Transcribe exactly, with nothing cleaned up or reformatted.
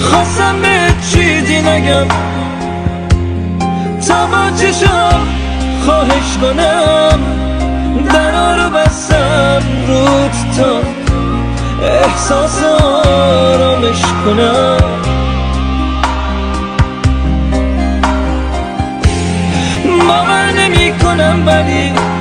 خواستم به چیزی نگم تا با چشم خواهش کنم درا رو بستم رود تا احساس آرامش کنم. باور نمی کنم ولی